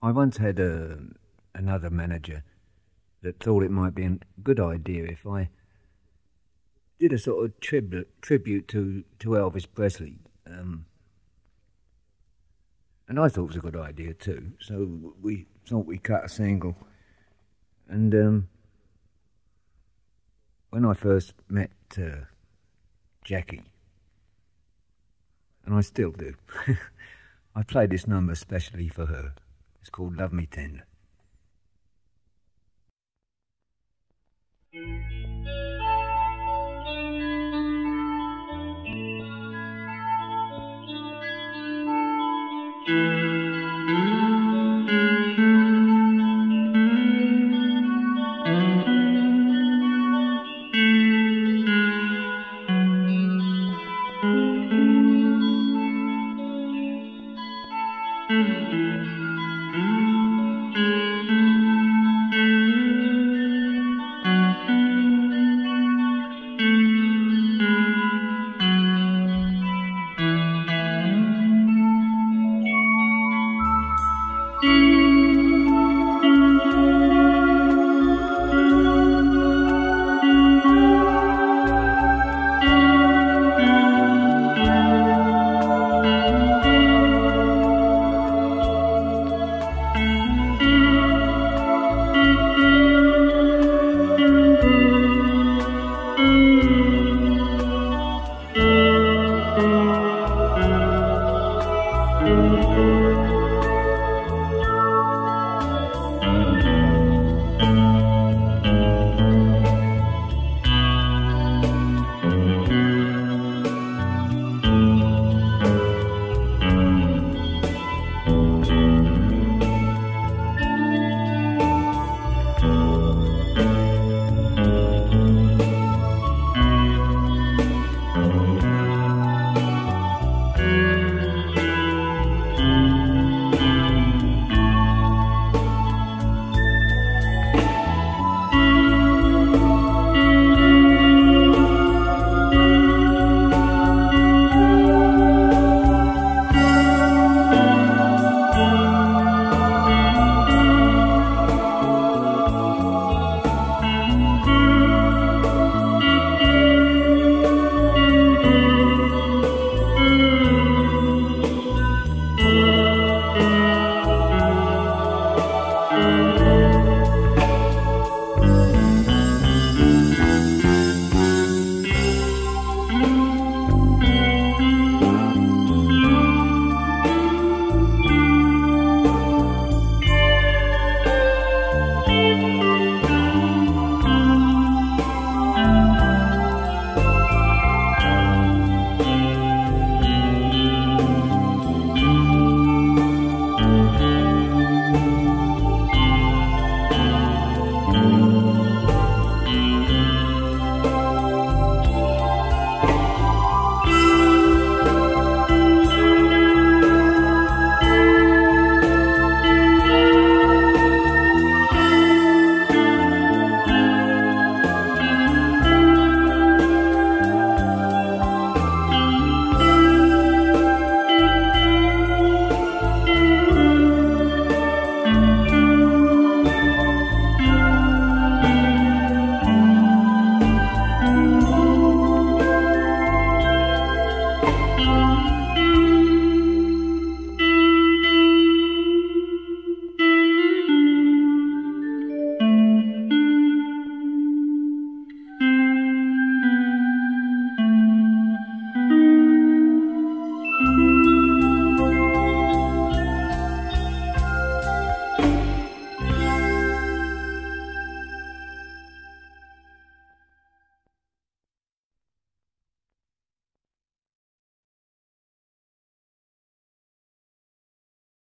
I once had another manager that thought it might be a good idea if I did a sort of tribute to Elvis Presley. And I thought it was a good idea too. So we thought we'd cut a single. And when I first met Jackie, and I still do, I played this number especially for her. It's called Love Me Tender.